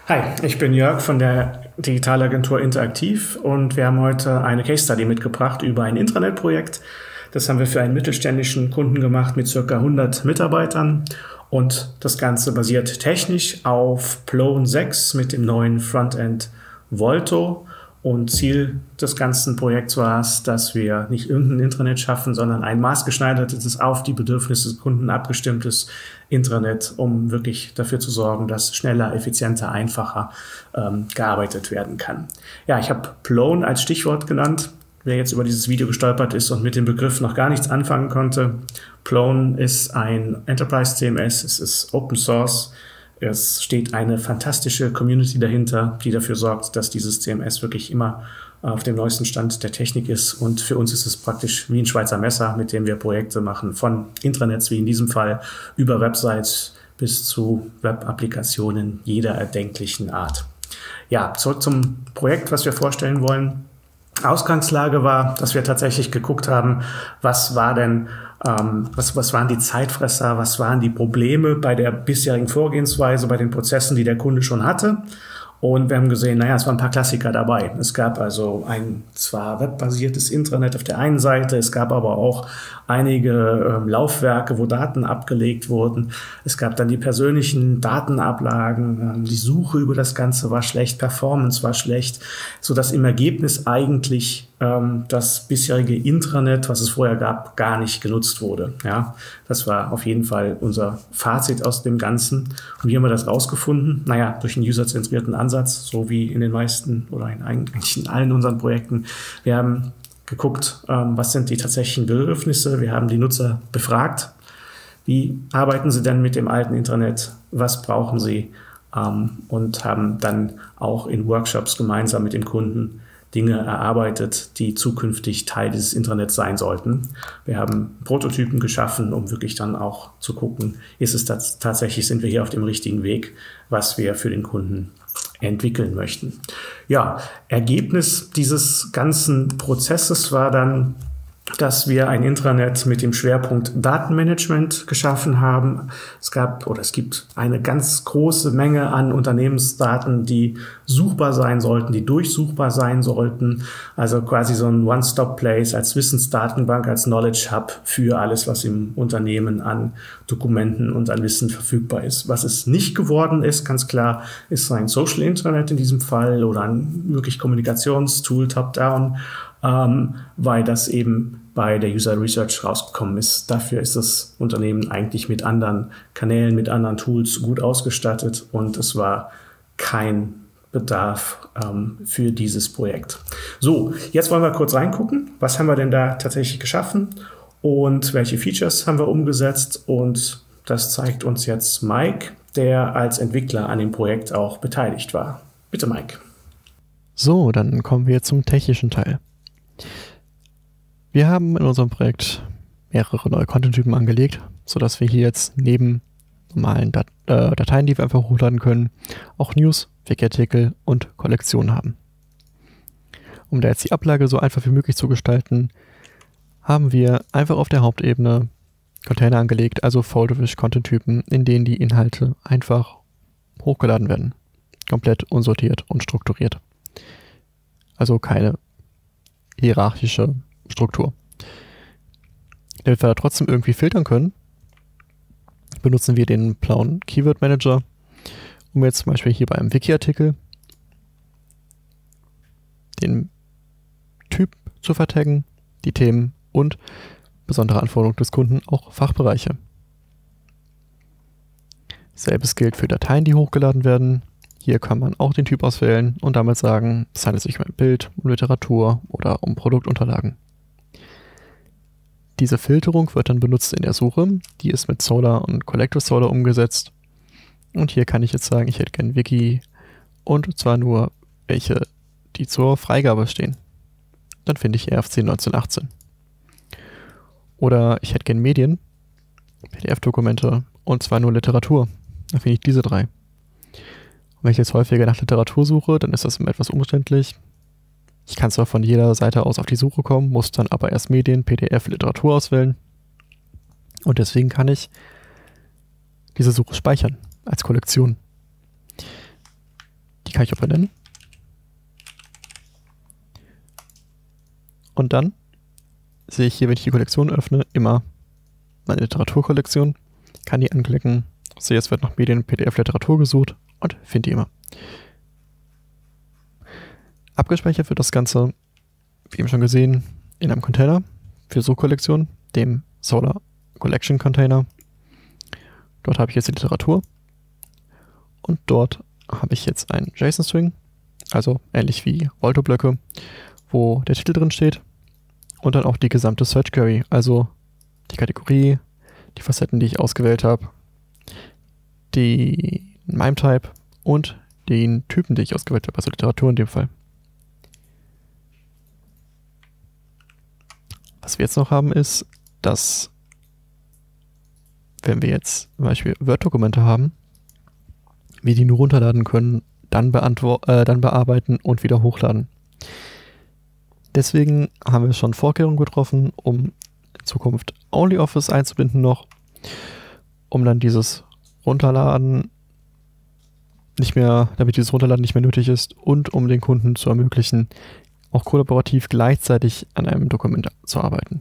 Hi, ich bin Jörg von der Digitalagentur Interaktiv und wir haben heute eine Case Study mitgebracht über ein Intranet-Projekt. Das haben wir für einen mittelständischen Kunden gemacht mit ca. 100 Mitarbeitern und das Ganze basiert technisch auf Plone 6 mit dem neuen Frontend Volto. Und Ziel des ganzen Projekts war es, dass wir nicht irgendein Intranet schaffen, sondern ein maßgeschneidertes, auf die Bedürfnisse des Kunden abgestimmtes Intranet, um wirklich dafür zu sorgen, dass schneller, effizienter, einfacher gearbeitet werden kann. Ja, ich habe Plone als Stichwort genannt. Wer jetzt über dieses Video gestolpert ist und mit dem Begriff noch gar nichts anfangen konnte, Plone ist ein Enterprise CMS, es ist Open Source. Es steht eine fantastische Community dahinter, die dafür sorgt, dass dieses CMS wirklich immer auf dem neuesten Stand der Technik ist. Und für uns ist es praktisch wie ein Schweizer Messer, mit dem wir Projekte machen, von Intranets wie in diesem Fall über Websites bis zu Web-Applikationen jeder erdenklichen Art. Ja, zurück zum Projekt, was wir vorstellen wollen. Ausgangslage war, dass wir tatsächlich geguckt haben, was waren die Zeitfresser, was waren die Probleme bei der bisherigen Vorgehensweise, bei den Prozessen, die der Kunde schon hatte. Und wir haben gesehen, es waren ein paar Klassiker dabei. Es gab also ein zwar webbasiertes Intranet auf der einen Seite, es gab aber auch einige Laufwerke, wo Daten abgelegt wurden. Es gab dann die persönlichen Datenablagen, die Suche über das Ganze war schlecht, Performance war schlecht, sodass im Ergebnis eigentlich das bisherige Intranet, was es vorher gab, gar nicht genutzt wurde. Ja, das war auf jeden Fall unser Fazit aus dem Ganzen. Und wie haben wir das rausgefunden? Durch einen userzentrierten Ansatz, so wie in den meisten oder eigentlich in allen unseren Projekten. Wir haben geguckt, was sind die tatsächlichen Bedürfnisse. Wir haben die Nutzer befragt. Wie arbeiten sie denn mit dem alten Intranet? Was brauchen sie? Und haben dann auch in Workshops gemeinsam mit dem Kunden Dinge erarbeitet, die zukünftig Teil dieses Intranets sein sollten. Wir haben Prototypen geschaffen, um wirklich dann auch zu gucken, ist es tatsächlich, sind wir hier auf dem richtigen Weg, was wir für den Kunden entwickeln möchten. Ja, Ergebnis dieses ganzen Prozesses war dann, dass wir ein Intranet mit dem Schwerpunkt Datenmanagement geschaffen haben. Es gibt eine ganz große Menge an Unternehmensdaten, die suchbar sein sollten, die durchsuchbar sein sollten. Also quasi so ein One-Stop-Place als Wissensdatenbank, als Knowledge Hub für alles, was im Unternehmen an Dokumenten und an Wissen verfügbar ist. Was es nicht geworden ist, ganz klar, ist ein Social Intranet in diesem Fall oder ein wirklich Kommunikationstool top-down, weil das eben bei der User Research rausgekommen ist. Dafür ist das Unternehmen eigentlich mit anderen Kanälen, mit anderen Tools gut ausgestattet und es war kein Bedarf für dieses Projekt. So, jetzt wollen wir kurz reingucken. Was haben wir denn da tatsächlich geschaffen und welche Features haben wir umgesetzt? Und das zeigt uns jetzt Mike, der als Entwickler an dem Projekt auch beteiligt war. Bitte, Mike. So, dann kommen wir zum technischen Teil. Wir haben in unserem Projekt mehrere neue Content-Typen angelegt, sodass wir hier jetzt neben normalen Dateien, die wir einfach hochladen können, auch News, Wiki-Artikel und Kollektionen haben. Um da jetzt die Ablage so einfach wie möglich zu gestalten, haben wir einfach auf der Hauptebene Container angelegt, also Folderwish-Content-Typen, in denen die Inhalte einfach hochgeladen werden. Komplett unsortiert und strukturiert. Also keine hierarchische Struktur. Damit wir da trotzdem irgendwie filtern können, benutzen wir den Plone Keyword Manager, um jetzt zum Beispiel hier bei einem Wiki-Artikel den Typ zu vertaggen, die Themen und besondere Anforderungen des Kunden, auch Fachbereiche. Selbes gilt für Dateien, die hochgeladen werden. Hier kann man auch den Typ auswählen und damit sagen, es handelt sich um ein Bild, um Literatur oder um Produktunterlagen. Diese Filterung wird dann benutzt in der Suche. Die ist mit Solr und Collective Solr umgesetzt. Und hier kann ich jetzt sagen, ich hätte gerne Wiki und zwar nur welche, die zur Freigabe stehen. Dann finde ich RFC 1918. Oder ich hätte gerne Medien, PDF-Dokumente und zwar nur Literatur. Dann finde ich diese drei. Und wenn ich jetzt häufiger nach Literatur suche, dann ist das immer etwas umständlich. Ich kann zwar von jeder Seite aus auf die Suche kommen, muss dann aber erst Medien, PDF, Literatur auswählen. Und deswegen kann ich diese Suche speichern als Kollektion. kann ich auch benennen. Und dann sehe ich hier, wenn ich die Kollektion öffne, immer meine Literaturkollektion, kann die anklicken, sehe, es wird nach Medien, PDF, Literatur gesucht und finde die immer. Abgespeichert wird das Ganze, wie eben schon gesehen, in einem Container für Suchkollektion, dem Solar Collection Container. Dort habe ich jetzt die Literatur und dort habe ich jetzt einen JSON-String, also ähnlich wie Volto-Blöcke, wo der Titel drin steht und dann auch die gesamte Search Query, also die Kategorie, die Facetten, die ich ausgewählt habe, die MIME-Type und den Typen, den ich ausgewählt habe, also Literatur in dem Fall. Was wir jetzt noch haben ist, dass wenn wir jetzt zum Beispiel Word-Dokumente haben, wir die nur runterladen können, dann bearbeiten und wieder hochladen. Deswegen haben wir schon Vorkehrungen getroffen, um in Zukunft OnlyOffice einzubinden noch, um dann dieses Runterladen damit dieses Runterladen nicht mehr nötig ist und um den Kunden zu ermöglichen, auch kollaborativ gleichzeitig an einem Dokument zu arbeiten.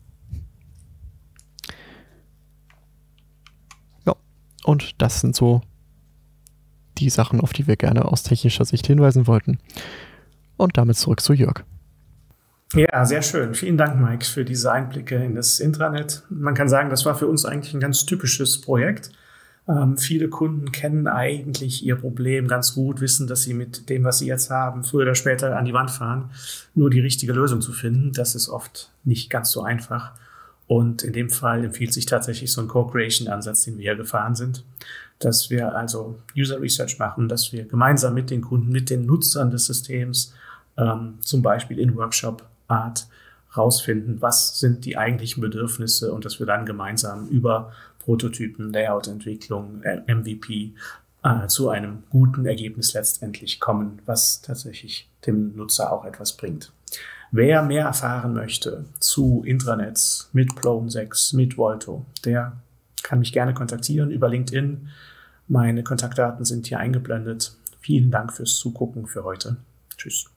Ja, und das sind so die Sachen, auf die wir gerne aus technischer Sicht hinweisen wollten. Und damit zurück zu Jörg. Ja, sehr schön. Vielen Dank, Mike, für diese Einblicke in das Intranet. Man kann sagen, das war für uns eigentlich ein ganz typisches Projekt. Viele Kunden kennen eigentlich ihr Problem ganz gut, wissen, dass sie mit dem, was sie jetzt haben, früher oder später an die Wand fahren. Nur die richtige Lösung zu finden, das ist oft nicht ganz so einfach. Und in dem Fall empfiehlt sich tatsächlich so ein Co-Creation-Ansatz, den wir hier gefahren sind, dass wir also User Research machen, dass wir gemeinsam mit den Kunden, mit den Nutzern des Systems, zum Beispiel in Workshop-Art, rausfinden, was sind die eigentlichen Bedürfnisse und dass wir dann gemeinsam über Prototypen, Layout-Entwicklung, MVP zu einem guten Ergebnis letztendlich kommen, was tatsächlich dem Nutzer auch etwas bringt. Wer mehr erfahren möchte zu Intranets mit Plone 6, mit Volto, der kann mich gerne kontaktieren über LinkedIn. Meine Kontaktdaten sind hier eingeblendet. Vielen Dank fürs Zugucken für heute. Tschüss.